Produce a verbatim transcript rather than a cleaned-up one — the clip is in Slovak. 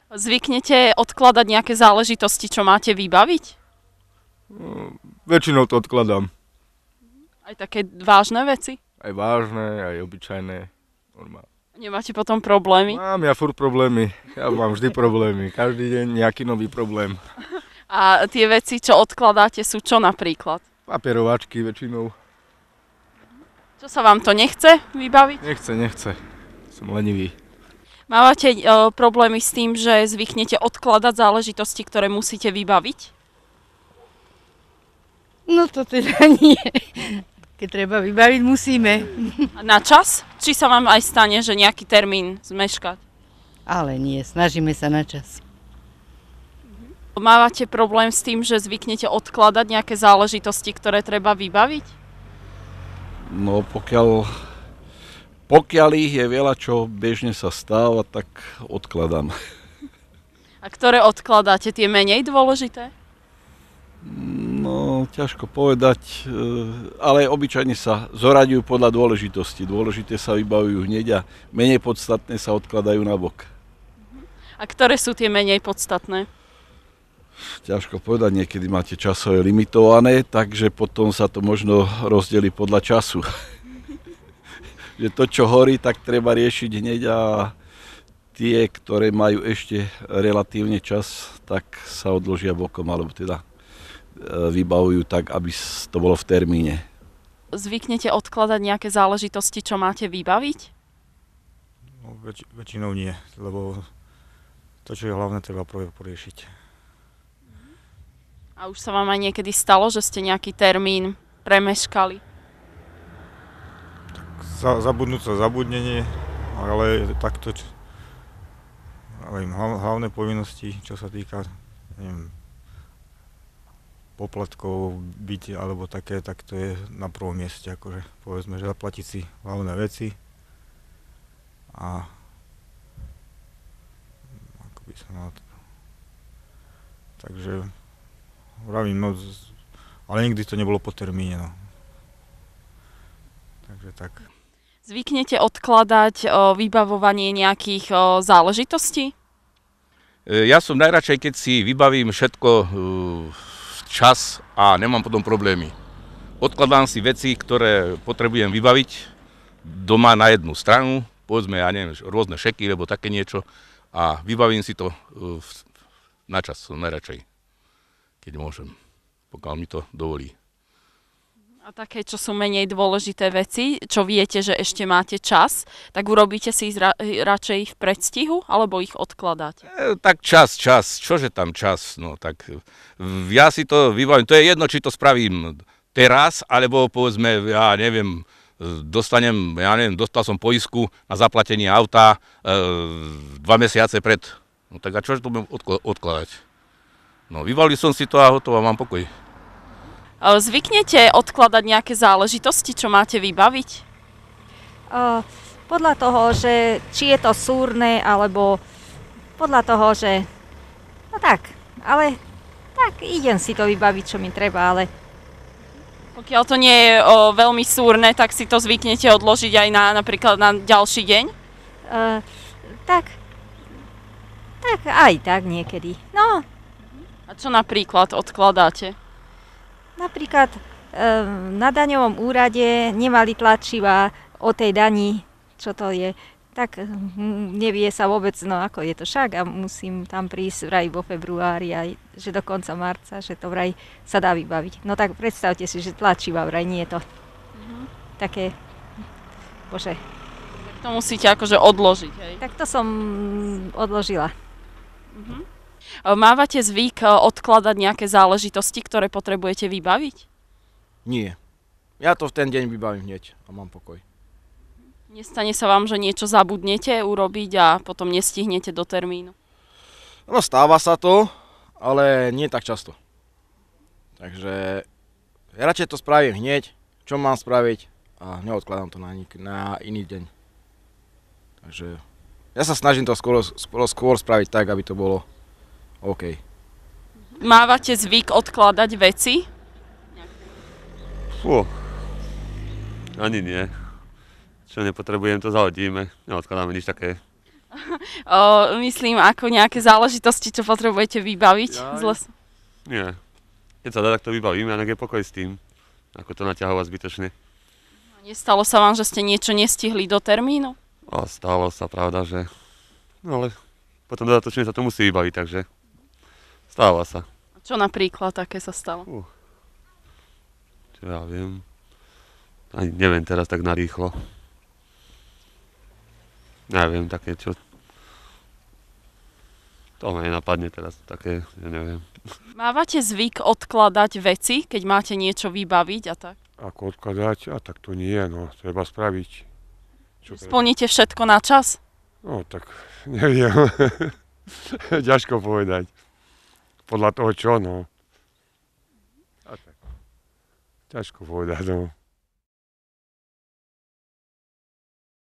Zvyknete odkladať nejaké záležitosti, čo máte vybaviť? No, väčšinou to odkladám. Aj také vážne veci? Aj vážne, aj obyčajné. Normálne. Nemáte potom problémy? Mám ja furt problémy. Ja mám vždy problémy. Každý deň nejaký nový problém. A tie veci, čo odkladáte, sú čo napríklad? Papierovačky väčšinou. Čo sa vám to nechce vybaviť? Nechce, nechce. Som lenivý. Mávate e, problémy s tým, že zvyknete odkladať záležitosti, ktoré musíte vybaviť? No to teda nie. Keď treba vybaviť, musíme. A na čas? Či sa vám aj stane, že nejaký termín zmeškať? Ale nie, snažíme sa na čas. Mávate problém s tým, že zvyknete odkladať nejaké záležitosti, ktoré treba vybaviť? No pokiaľ, pokiaľ ich je veľa, čo bežne sa stáva, tak odkladám. A ktoré odkladáte? Tie menej dôležité? No, ťažko povedať, ale obyčajne sa zoraďujú podľa dôležitosti. Dôležité sa vybavujú hneď a menej podstatné sa odkladajú nabok. A ktoré sú tie menej podstatné? Ťažko povedať, niekedy máte časové limitované, takže potom sa to možno rozdelí podľa času. Že to, čo horí, tak treba riešiť hneď a tie, ktoré majú ešte relatívne čas, tak sa odložia bokom, alebo teda vybavujú tak, aby to bolo v termíne. Zvyknete odkladať nejaké záležitosti, čo máte vybaviť? No, väč- väčšinou nie, lebo to, čo je hlavné, treba prvé poriešiť. A už sa vám aj niekedy stalo, že ste nejaký termín premeškali? Za, zabudnúť sa zabudnenie, ale takto, č- ale hlav, hlavné povinnosti, čo sa týka, neviem, poplatkov, byť alebo také, tak to je na prvom mieste, akože povedzme, že zaplatiť si hlavné veci a ako by som mal to... Takže vravím, no, ale nikdy to nebolo po termíne, no. Takže tak. Zvyknete odkladať o, vybavovanie nejakých o, záležitostí? Ja som najradšej, keď si vybavím všetko čas a nemám potom problémy. Odkladám si veci, ktoré potrebujem vybaviť doma na jednu stranu, povedzme, ja neviem, rôzne šeky, alebo také niečo a vybavím si to na čas, som najradšej, keď môžem, pokiaľ mi to dovolí. A také, čo sú menej dôležité veci, čo viete, že ešte máte čas, tak urobíte si ich ra- radšej v predstihu, alebo ich odkladáte? E, tak čas, čas, čože tam čas, no tak ja si to vybavím, to je jedno, či to spravím teraz, alebo povedzme, ja neviem, dostanem, ja neviem, dostal som poistku na zaplatenie auta e, dva mesiace pred, no tak a čože to budem odkl- odkladať? No vybalil som si to a hotovo, mám pokoj. Zvyknete odkladať nejaké záležitosti, čo máte vybaviť? Uh, podľa toho, že či je to súrne, alebo podľa toho, že no tak, ale tak idem si to vybaviť, čo mi treba, ale pokiaľ to nie je o, veľmi súrne, tak si to zvyknete odložiť aj na, napríklad na ďalší deň? Uh, tak, tak aj tak niekedy, no. A čo napríklad odkladáte? Napríklad e, na daňovom úrade nemali tlačiva o tej dani, čo to je, tak hm, nevie sa vôbec, no ako je to však a musím tam prísť vraj vo februári, aj, že do konca marca, že to vraj sa dá vybaviť. No tak predstavte si, že tlačiva vraj nie je to mm-hmm. také, bože. Tak to musíte akože odložiť, hej? Tak to som odložila. Mm-hmm. Mávate zvyk odkladať nejaké záležitosti, ktoré potrebujete vybaviť? Nie. Ja to v ten deň vybavím hneď a mám pokoj. Nestane sa vám, že niečo zabudnete urobiť a potom nestihnete do termínu? No stáva sa to, ale nie tak často. Takže ja radšej to spravím hneď, čo mám spraviť a neodkladám to na, nik- na iný deň. Takže ja sa snažím to skôr, skôr, skôr spraviť tak, aby to bolo OK. Mávate zvyk odkladať veci? Fú, ani nie. Čo nepotrebujem, to zahodíme. Neodkladáme nič také O, myslím, ako nejaké záležitosti, čo potrebujete vybaviť Jaj. z lesu. Nie. Keď sa dá, tak to vybavím, a je pokoj s tým. Ako to naťahovať zbytočne. Nestalo sa vám, že ste niečo nestihli do termínu? A stalo sa, pravda, že... No ale potom dodatočne sa to musí vybaviť, takže stáva sa. Čo napríklad také sa stalo? Uh. Čo ja viem. Ani neviem teraz tak narýchlo. Neviem, také čo... To ma nenapadne teraz, také, ja neviem. Mávate zvyk odkladať veci, keď máte niečo vybaviť a tak? Ako odkladať? A tak to nie, no, treba spraviť. Čo Splníte všetko na čas? No, tak neviem. Ťažko povedať. Podľa toho čo, no. A tak. Ťažko povedať, no.